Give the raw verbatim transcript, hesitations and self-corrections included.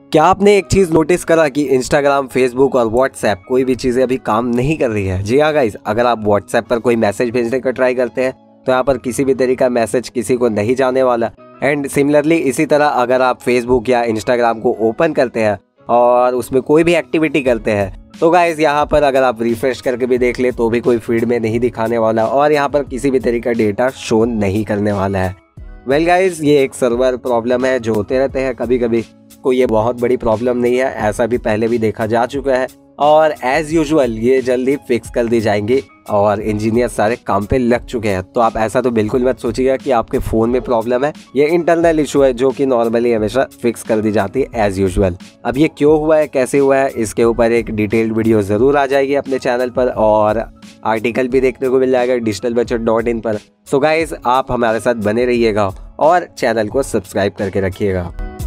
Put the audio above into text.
क्या आपने एक चीज़ नोटिस करा कि इंस्टाग्राम, फेसबुक और व्हाट्सएप कोई भी चीज़ें अभी काम नहीं कर रही है? जी हाँ गाइस, अगर आप व्हाट्सएप पर कोई मैसेज भेजने का ट्राई करते हैं तो यहाँ पर किसी भी तरीके का मैसेज किसी को नहीं जाने वाला। एंड सिमिलरली इसी तरह अगर आप फेसबुक या इंस्टाग्राम को ओपन करते हैं और उसमें कोई भी एक्टिविटी करते हैं तो गाइस यहाँ पर अगर आप रिफ्रेश करके भी देख ले तो भी कोई फीड में नहीं दिखाने वाला और यहाँ पर किसी भी तरीके का डेटा शो नहीं करने वाला है। वेल गाइस, ये एक सर्वर प्रॉब्लम है जो होते रहते हैं कभी कभी, कोई ये बहुत बड़ी प्रॉब्लम नहीं है, ऐसा भी पहले भी देखा जा चुका है और एज यूजुअल ये जल्दी फिक्स कर दी जाएंगी और इंजीनियर सारे काम पे लग चुके हैं। तो आप ऐसा तो बिल्कुल मत सोचिएगा कि आपके फ़ोन में प्रॉब्लम है, ये इंटरनल इशू है जो कि नॉर्मली हमेशा फिक्स कर दी जाती है एज यूजुअल। अब ये क्यों हुआ है, कैसे हुआ है, इसके ऊपर एक डिटेल्ड वीडियो ज़रूर आ जाएगी अपने चैनल पर और आर्टिकल भी देखने को मिल जाएगा डिजिटल बचत डॉट इन पर। सो गाइज, आप हमारे साथ बने रहिएगा और चैनल को सब्सक्राइब करके रखिएगा।